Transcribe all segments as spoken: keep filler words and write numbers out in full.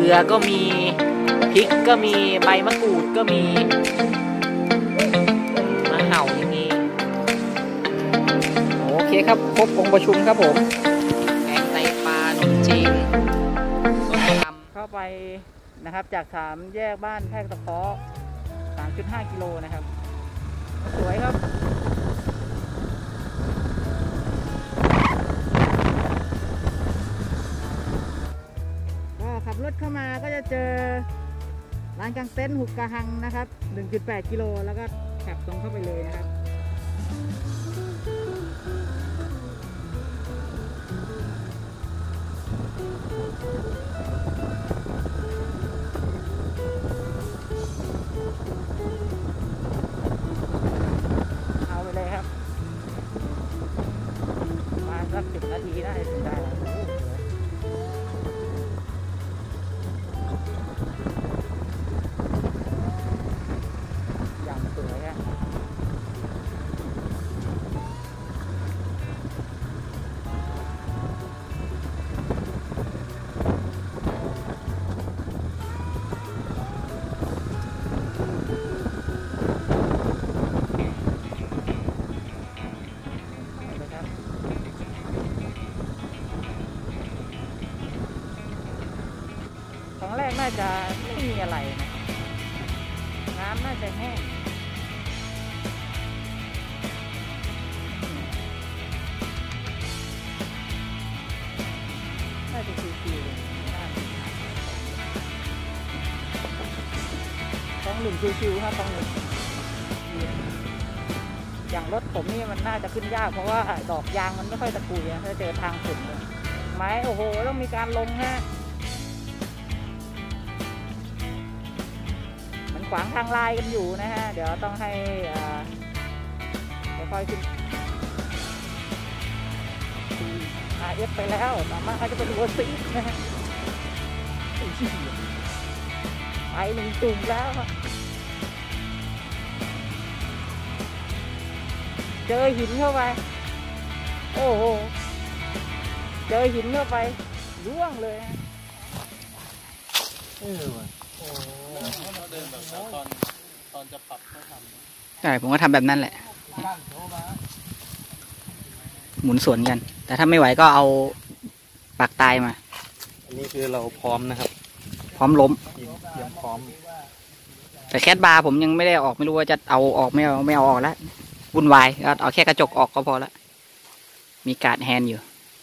ลือก็มีพริกก็มีใบมะกรูดก็มีมาเห่าอย่างนี้โอเคครับครบองค์ประชุมครับผมแกงไตปลาขนมจีนส้มตำเข้าไปนะครับจากสามแยกบ้านแพรกตะเคาะ สามจุดห้า กิโลนะครับสวยครับก็ขับรถเข้ามาก็จะเจอร้านกางเต็นท์หุบกระหังนะครับ หนึ่งจุดแปด กิโลแล้วก็ขับตรงเข้าไปเลยนะครับเอาไปเลยครับมาสักสิบนาทีได้ถึงได้ครั้งแรกน่าจะไม่มีอะไรนะน้ำน่าจะแห้งน่าจะชิวๆต้องหลุมชิวๆครับต้องหลุมอย่างรถผมนี่มันน่าจะขึ้นยากเพราะว่าดอกยางมันไม่ค่อยตะกุยถ้าเจอทางฝุ่นไม้โอ้โหต้องมีการลงฮะขวางทางลายกันอยู่นะฮะเดี๋ยวต้องให้ค่อยๆขึ้น อาร์ เอฟ ไปแล้วสามารถจะเป็นหัวซีดนะฮะไปหนึ่งตุ่มแล้วเจอหินเข้าไปโอ้โหเจอหินเข้าไปร่วงเลยเออว่ะโอ้เดินแบบตอนตอนจะปรับเขาทำใช่ผมก็ทำแบบนั้นแหละหมุนสวนกันแต่ถ้าไม่ไหวก็เอาปากตายมาอันนี้คือเราพร้อมนะครับพร้อมล้มเตรียมพร้อมแต่แคทบาร์ผมยังไม่ได้ออกไม่รู้ว่าจะเอาออกไม่เอาไม่เอาออกแล้ววุ่นวายเอาแค่กระจกออกก็พอแล้วมีการ์ดแฮนด์อยู่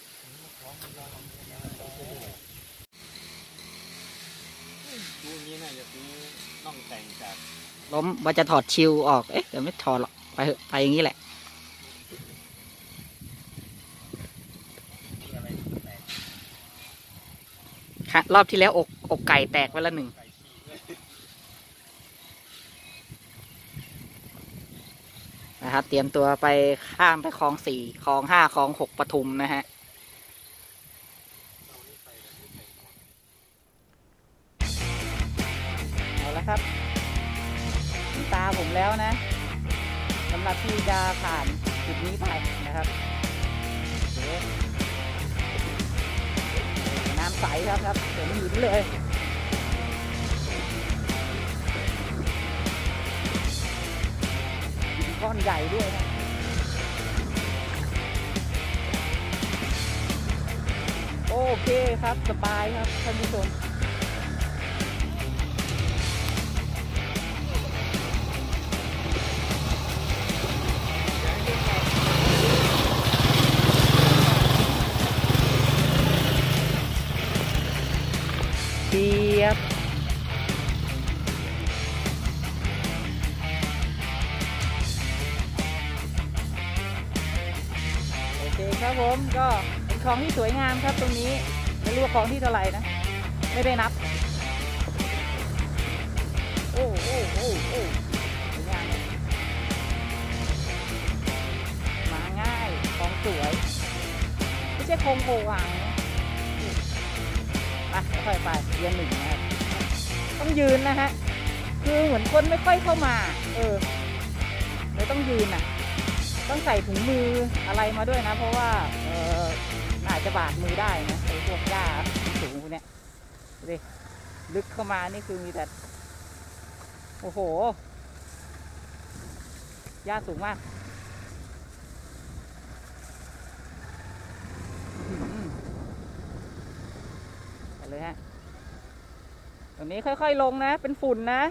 ล้มว่าจะถอดชิลออกเอ๊ะเดี๋ยวไม่ถอดหรอกไปเถอะไปอย่างนี้แหละรอบที่แล้วอกอกไก่แตกไปแล้วหนึ่งนะครับเตรียมตัวไปข้ามไปคลองสี่คลองห้าคลองหกปทุมนะฮะเอาละครับตาผมแล้วนะสำหรับที่จะผ่านจุดนี้ไปนะครับน้ำใสครับครับเห็นหินเลยหินก้อนใหญ่ด้วยนะโอเคครับสบายครับท่านผู้ชมเทียบโอเคครับผมก็เป็นคลองที่สวยงามครับตรงนี้ไม่รู้ว่าคลองที่เท่าไหร่นะไม่ได้นับโอ้โอ้โอ้โอ้สวยงามมาง่ายคลองสวยไม่ใช่คลองโผล่อ่างอ่ะค่อยไปเรียนหนึ่งนะครับต้องยืนนะฮะคือเหมือนคนไม่ค่อยเข้ามาเออไม่ต้องยืนอ่ะต้องใส่ถุงมืออะไรมาด้วยนะเพราะว่าเอออาจจะบาดมือได้นะไอ้พวกหญ้าสูงพวกเนี้ยดูดิลึกเข้ามานี่คือมีแต่โอ้โหหญ้าสูงมากไปเลยฮะตรงนี้ค่อยๆลงนะเป็นฝุ่นนะ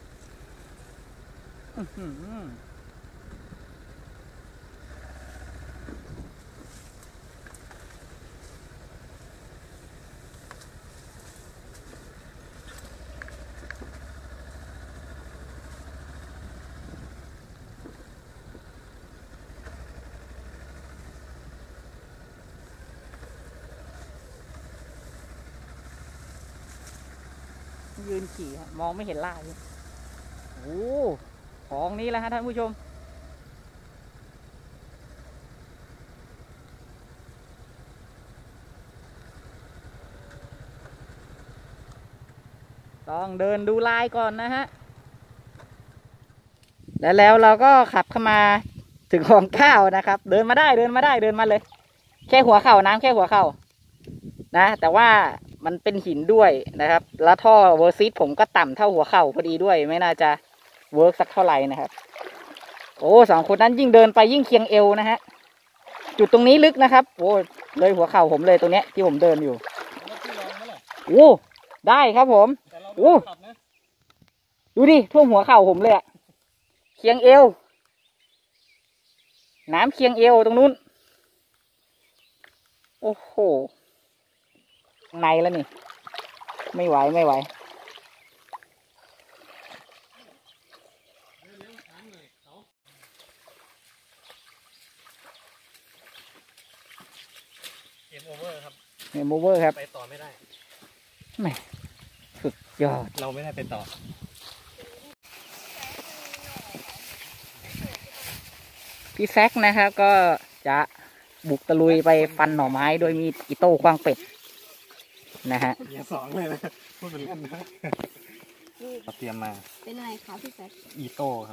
ยืนขี่มองไม่เห็นล่าเลยโอ้ของนี้แหละฮะท่านผู้ชมต้องเดินดูลายก่อนนะฮะแล้วแล้วเราก็ขับเข้ามาถึงคลองข้าวนะครับเดินมาได้เดินมาได้เดินมาเลยแค่หัวเข่าน้ำแค่หัวเข่านะแต่ว่ามันเป็นหินด้วยนะครับแล้วท่อเวอร์ซิสผมก็ต่ำเท่าหัวเข่าพอดีด้วยไม่น่าจะเวิร์กสักเท่าไหร่นะครับโอ้สองคนนั้นยิ่งเดินไปยิ่งเคียงเอวนะฮะจุดตรงนี้ลึกนะครับโอ้เลยหัวเข่าผมเลยตรงเนี้ยที่ผมเดินอยู่โอ้ได้ครับผมโอ้ดูดิท่วมหัวเข่าผมเลยอะเคียงเอวน้ำเคียงเอวตรงนู้นโอ้โหในแล้วนี่ไม่ไหวไม่ไหวเกมโอเวอร์ครับเกมโอเวอร์ครับไปต่อไม่ได้ไม่สุดยอดเราไม่ได้ไปต่อพี่แซกนะครับก็จะบุกตะลุยไปฟันหน่อไม้โดยมีอิโต้ขว้างเป็ดนะฮะอย่าสองเลยนะพูดเป็นเล่นนะเราเตรียมมาเป็นอะไรคะพี่แซกอีโต้ครับ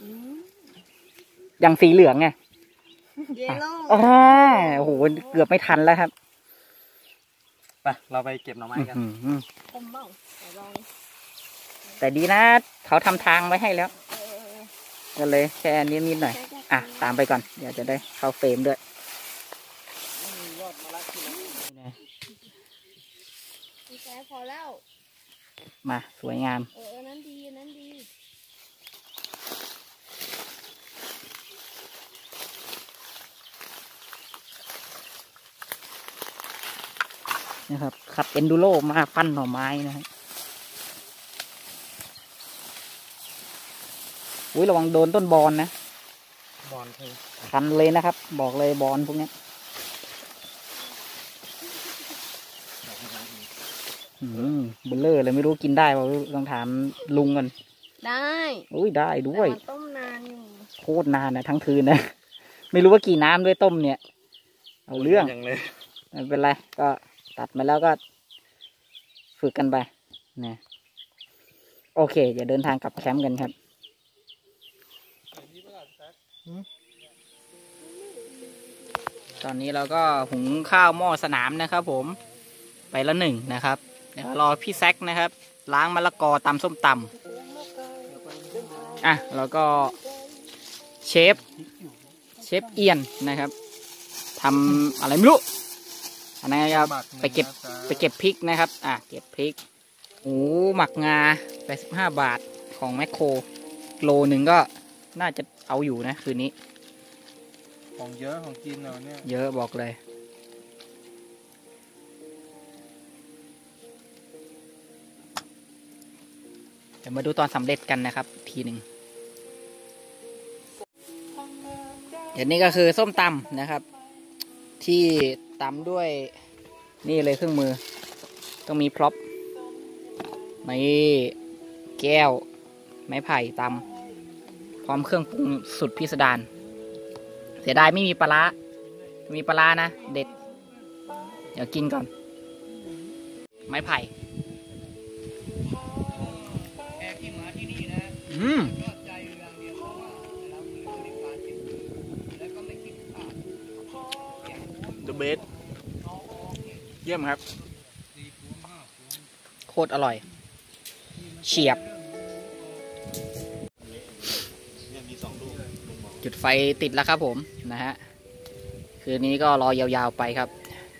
อย่างสีเหลืองไงเยลโล่อ่าโอ้โหเกือบไม่ทันแล้วครับไปเราไปเก็บหน่อไม้กันคมเบ้าลองแต่ดีนะเขาทำทางไว้ให้แล้วก็เลยแค่นี้นิดหน่อยอ่ะตามไปก่อนเดี๋ยวจะได้เข้าเฟรมด้วยพี่แซกพอแล้วมาสวยงามเออนั้นดีนั้นดีนะครับขับเอนดูโรมาฟันหน่อไม้นะฮะอุ้ยระวังโดนต้นบอนนะบอนคือคันเลยนะครับบอกเลยบอนพวกนี้อืมเบลเลอร์เลยไม่รู้กินได้ป่ะต้องถามลุงกันได้อุ้ยได้ด้วยต้มนานอยู่โคตรนานนะทั้งคืนนะไม่รู้ว่ากี่น้ำด้วยต้มเนี่ยเอาเรื่องไม่เป็นไรก็ตัดมาแล้วก็ฝึกกันไปนะโอเคอย่าเดินทางกลับแคมป์กันครับตอนนี้เราก็หุงข้าวหม้อสนามนะครับผมไปละหนึ่งนะครับเดี๋ยวรอพี่แซกนะครับล้างมะละกอตำส้มตำอ่ะแล้วก็เชฟเชฟเอียนนะครับทำอะไรไม่รู้อันนั้นครับไปเก็บไปเก็บพริกนะครับอ่ะเก็บพริกหมูหมักงาแปดสิบห้าบาทของแมคโครโลหนึ่งก็น่าจะเอาอยู่นะคืนนี้ของเยอะของกินเราเนี่ยเยอะบอกเลยเดี๋ยวมาดูตอนสำเร็จกันนะครับทีหนึ่งเดี๋ยวนี้ก็คือส้มตำนะครับที่ตำด้วยนี่เลยเครื่องมือต้องมีพร็อพไม้แก้วไม้ไผ่ตำพร้อมเครื่องปรุงสุดพิสดารเสียดายไม่มีปลาร้ามีปลาร้านะเด็ดเดี๋ยวกินก่อนไม้ไผ่อืมThe best เยี่ยมครับโคตรอร่อยเฉียบจุดไฟติดแล้วครับผมนะฮะคืนนี้ก็รอยาวๆไปครับ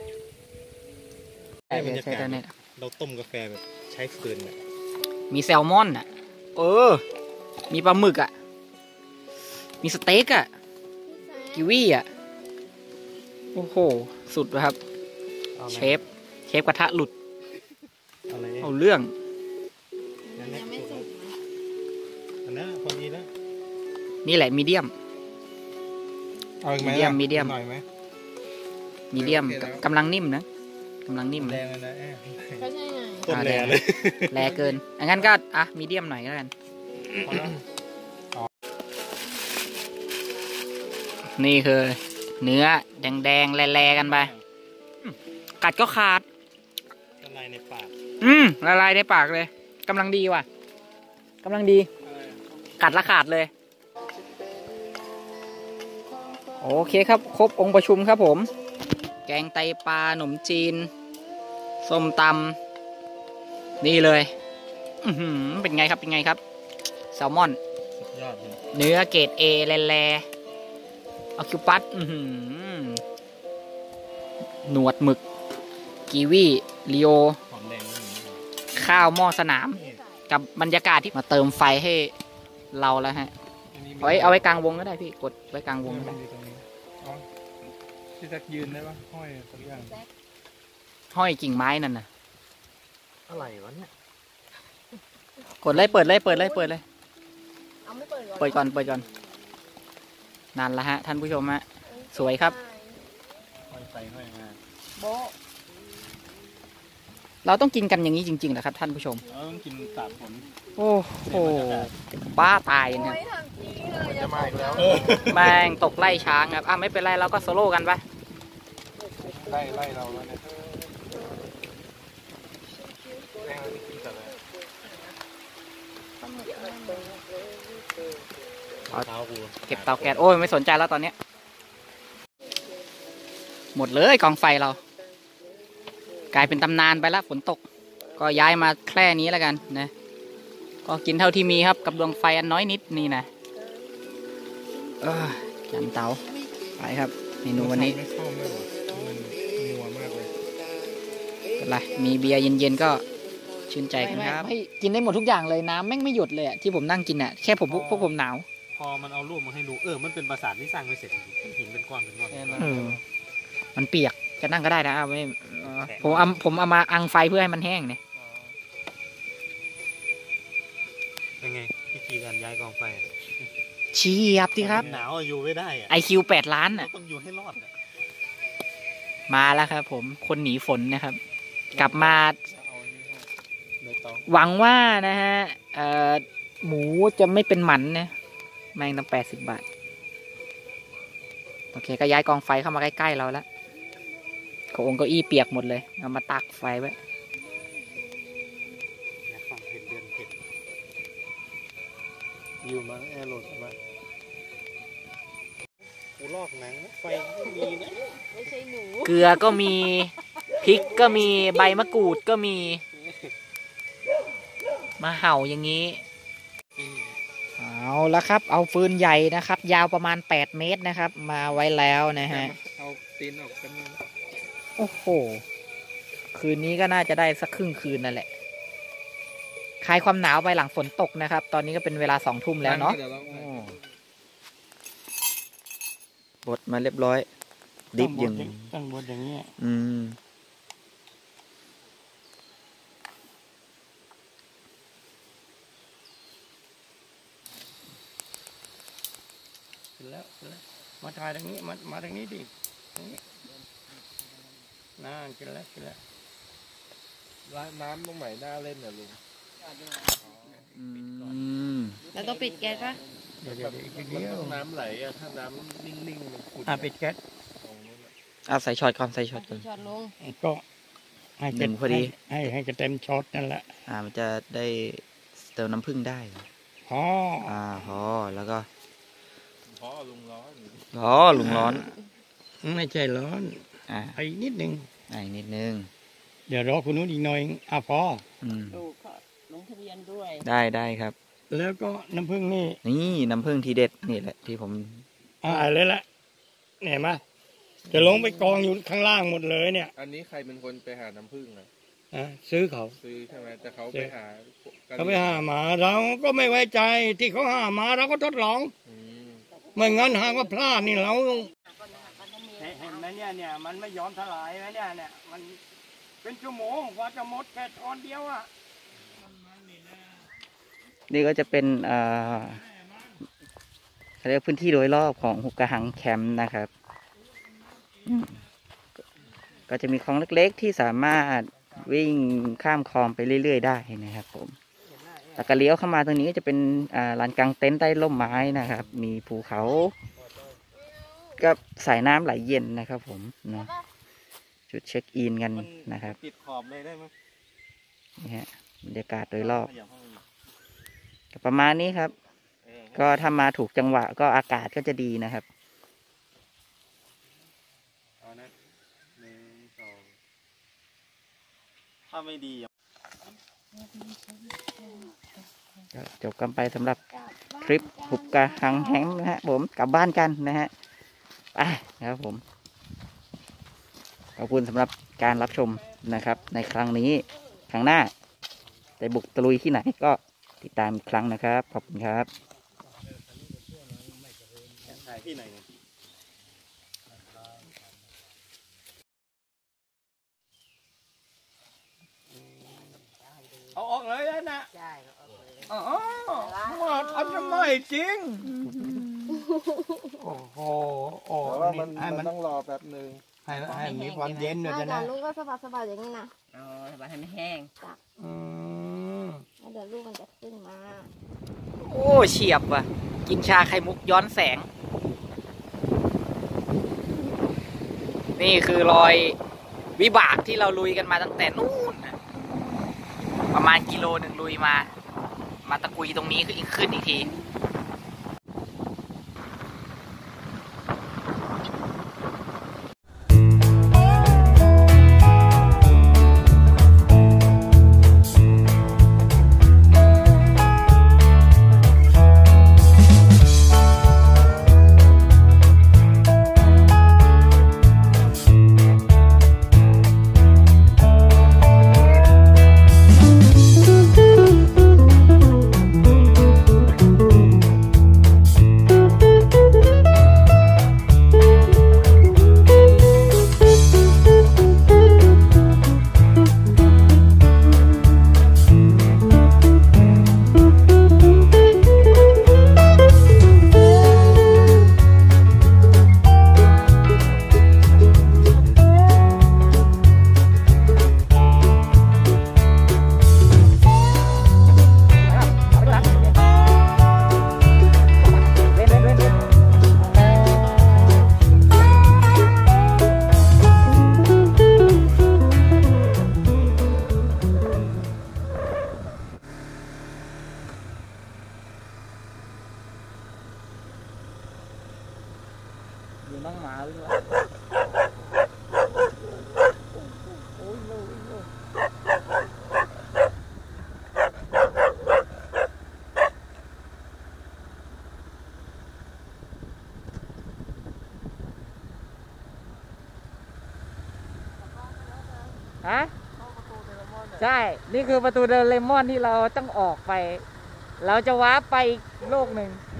ใช่ใช่เนี่ยเราต้มกาแฟแบบใช้ฟืนเนี่ยมีแซลมอนอ่ะเออมีปลาหมึกอ่ะมีสเต็กอ่ะกิวี่อ่ะโอ้โหสุดเลยครับเชฟเชฟกระทะหลุดเอาเรื่องยังไม่สุกนะอันนั้นพอดีแล้วนี่แหละมีเดียมมีเดียมมีเดียมหน่อยไหมมีเดียมกำลังนิ่มนะกำลังนิ่มแรงเลยนะก็ใช่ไงต้มแรงเลยแรงเกินงั้นก็อ่ะมีเดียมหน่อยก็กันนี่คือเนื้อแดงๆแลๆกันไปกัดก็ขาดละลายในปากอืมละลายในปากเลยกำลังดีว่ะกำลังดีกัดละขาดเลยโอเคครับครบองค์ประชุมครับผมแกงไตปลาขนมจีนส้มตำนี่เลยอื้อหือเป็นไงครับเป็นไงครับแซลมอนสุดยอดเลยเนื้อเกรดเอแลๆอคิวปัสอื้อหือหนวดหมึกกีวีลีโอข้าวหม้อสนามกับบรรยากาศที่มาเติมไฟให้เราแล้วฮะเอาไว้เอาไว้กลางวงก็ได้พี่กดไว้กลางวงก็ได้ที่จะยืนได้ปะห้อยสักอย่างห้อยกิ่งไม้นั่นน่ะอะไรวะเนี่ยกดเลยเปิดเลยเปิดเลยเปิดเลยเอาไม่เปิดก่อนเปิดก่อนเปิดก่อนนั่นละฮะท่านผู้ชมฮะสวยครับห้อยไปห้อยมาโบเราต้องกินกันอย่างนี้จริงๆนะครับท่านผู้ชมเราต้องกินตากฝนโอ้โหบ้าตายนะครับจะมาอีกแล้วแมงตกไล่ช้างครับอ่ะไม่เป็นไรเราก็โซโล่กันไปไล่ไล่เราแล้วเนี่ยเก็บเตาแก๊สโอ้ยไม่สนใจแล้วตอนนี้หมดเลยกองไฟเรากลายเป็นตำนานไปแล้วฝนตกก็ย้ายมาแค่นี้แล้วกันนะก็กินเท่าที่มีครับกับดวงไฟอันน้อยนิดนี่นะเออจานเตาไปครับเมนูวันนี้อะไรมีเบียร์เย็นๆก็ชื่นใจกันครับให้กินได้หมดทุกอย่างเลยน้ำแม่งไม่หยดเลยอ่ะที่ผมนั่งกินอ่ะแค่ผมพวกผมหนาวพอมันเอารูปมาให้ดูเออมันเป็นปราสาทที่สร้างไม่เสร็จหินเป็นก้อนเป็นก้อนมันเปียกจะนั่งก็ได้นะไม่ผมเอาผมเอามาอังไฟเพื่อให้มันแห้งเนี่ยเป็นไงวิธีการย้ายกองไฟเฉียบสิครับหนาวอยู่ไม่ได้ไอคิวแปดล้านอ่ะต้องอยู่ให้รอดมาแล้วครับผมคนหนีฝนนะครับกลับมาหวังว่านะฮะหมูจะไม่เป็นหมันนะแมงตั้งแปดสิบบาทโอเคก็ย้ายกองไฟเข้ามาใกล้ๆเราแล้วเก้าองค์เก้าอี้เปียกหมดเลยเอามาตักไฟไว้อยู่มาแอร์โหลดมากูลอกหนังไฟก็มีนะไม่ใช่หนูเกลือก็มีพริกก็มีใบมะกรูดก็มีมาเห่าอย่างนี้เอาละครับเอาฟืนใหญ่นะครับยาวประมาณแปดเมตรนะครับมาไว้แล้วนะฮะเอาตีนออกกันโอ้โหคืนนี้ก็น่าจะได้สักครึ่งคืนนั่นแหละคลายความหนาวไปหลังฝนตกนะครับตอนนี้ก็เป็นเวลาสองทุ่มแล้วเนาะบดมาเรียบร้อยดิบอย่างตั้งบดอย่างนี้อืมแล้วมาถ่ายทางนี้มามาทางนี้ดิน่ากินแล้วกินแล้วร้านน้ำตรงไหนน่าเล่นเนี่ยลุงแล้วต้องปิดแก๊สปะเดี๋ยวเดี๋ยวน้ำไหลอะถ้าน้ำนิ่งๆมันขุ่นอ่ะปิดแก๊สเอาใส่ช็อตก่อนใส่ช็อตก่อนช็อตลงก็ให้เต็มพอดีให้ให้เต็มช็อตนั่นแหละอ่ามันจะได้เติมน้ำผึ้งได้พออ่าพอแล้วก็พอลุงร้อนอ๋อลุงร้อนไม่ใช่ร้อนอ่าไอ้นิดนึงไอ้นิดนึงเดี๋ยวรอคุณนู้นอีกหน่อยอ่ะพออืมดูก็ลงทะเบียนยนด้วยได้ได้ครับแล้วก็น้ำผึ้งนี่นี่น้ำผึ้งทีเด็ดนี่แหละที่ผมอ่าเลยละเนี่ยมาจะลงไปกองอยู่ข้างล่างหมดเลยเนี่ยอันนี้ใครเป็นคนไปหาน้ำผึ้งอ่ะอ่ะซื้อเขาซื้อใช่ไหมแต่เขาไปหาเขาไปหามาเราก็ไม่ไว้ใจที่เขาหามาเราก็ทดลองอืมไม่งั้นหากว่าพลาดนี่เราเห็นไหมเนี่ยเนี่ยมันไม่ยอมถลายไหมเนี่ยเนี่ยมันเป็นชั่วโมงกว่าจะหมดแค่ตอนเดียวอ่ะนี่ก็จะเป็นเอ่อเขาเรียกพื้นที่โดยรอบของหุบกระหังแคมป์นะครับอืมก็จะมีคลองเล็กๆที่สามารถวิ่งข้ามคลองไปเรื่อยๆได้นะครับผมแล้วก็เลี้ยวเข้ามาตรงนี้ก็จะเป็นอ่าลานกลางเต็นท์ใต้ร่มไม้นะครับ มีภูเขากับสายน้ำไหลเย็นนะครับผมนะจุดเช็คอินกันนะครับติดขอบเลยได้ไหมนี่ฮะบรรยากาศโดยรอบก็ประมาณนี้ครับ ก็ถ้ามาถูกจังหวะก็อากาศก็จะดีนะครับเอานะหนึ่งสองถ้าไม่ดีก็จบกันไปสำหรับทริปหุบกระหังแฮงนะฮะผมกลับบ้านกันนะฮะไปนะครับผมขอบคุณสำหรับการรับชมนะครับ ในครั้งนี้ครั้งหน้าจะบุกตะลุยที่ไหนก็ติดตามอีกครั้งนะครับขอบคุณครับถ่ายที่ไหนเนี่ยเอาออกเลยนะใช่อ๋อมาทำทำไมจริงโอ้โหโอ้แต่ว่ามันให้มัมันนต้องรอแป๊บหนึ่งให้ให้มีความเย็นด้วยถ้าจะเดี๋ยนะวลูกก็สะบัดสะบัดอย่างนี้นะอ๋อให้มันแห้งอืมแล้วเดี๋ยวลูกมันจะขึ้นมาโอ้เฉียบว่ะกินชาไข่มุกย้อนแสง นี่คือรอยวิบากที่เราลุยกันมาตั้งแต่นู่นน่ะประมาณกิโลหนึ่งลุยมา มาตะกุยตรงนี้คืออีกขึ้นอีกที อยู่น้องหมาหรือเปล่าฮะใช่ นี่คือประตูเดลเลมอนที่เราต้องออกไป เราจะว้าร์ปไปอีกโลกหนึ่ง